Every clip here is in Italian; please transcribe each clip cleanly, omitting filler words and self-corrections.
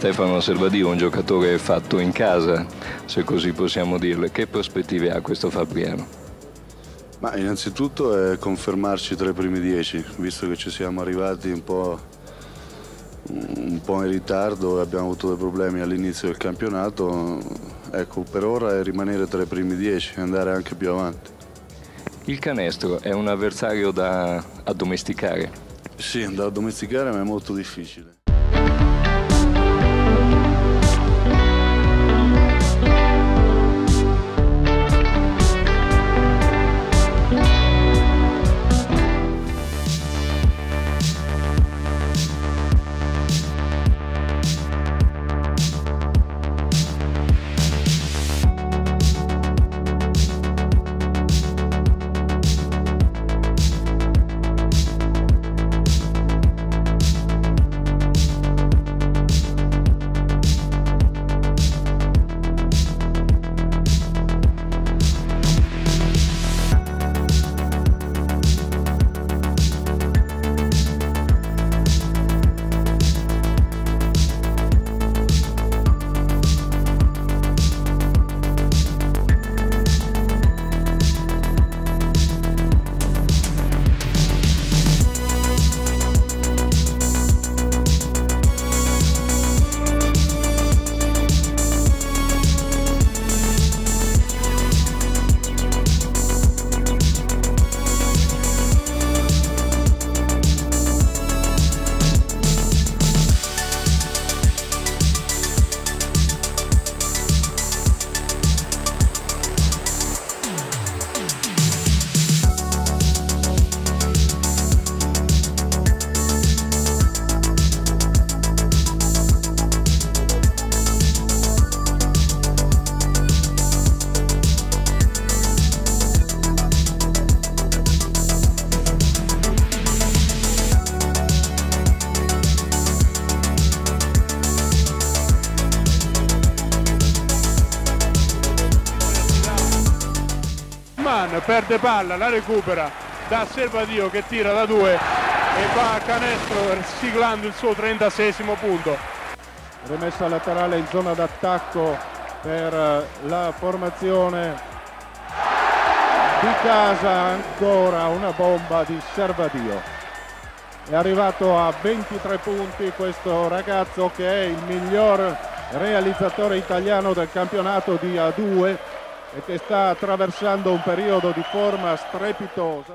Stefano Servadio, un giocatore fatto in casa, se così possiamo dirlo. Che prospettive ha questo Fabriano? Ma innanzitutto è confermarci tra i primi 10, visto che ci siamo arrivati un po' in ritardo e abbiamo avuto dei problemi all'inizio del campionato. Ecco, per ora è rimanere tra i primi 10 e andare anche più avanti. Il canestro è un avversario da addomesticare? Sì, da addomesticare, ma è molto difficile. Perde palla, la recupera da Servadio che tira da 2 e va a canestro siglando il suo 36esimo punto. Rimessa laterale in zona d'attacco per la formazione di casa, ancora una bomba di Servadio. È arrivato a 23 punti questo ragazzo che è il miglior realizzatore italiano del campionato di A2 e che sta attraversando un periodo di forma strepitosa.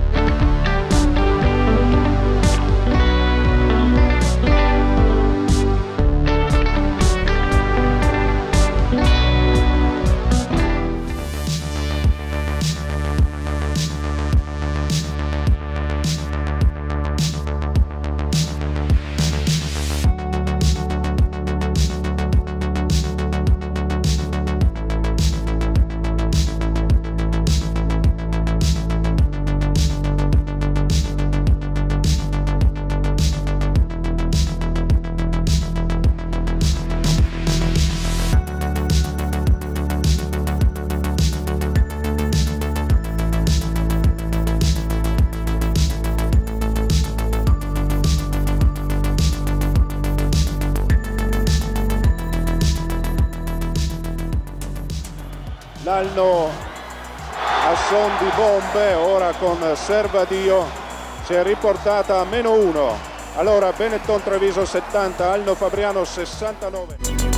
L'anno a son di bombe, ora con Servadio si è riportata a -1. Allora Benetton Treviso 70, Alno Fabriano 69.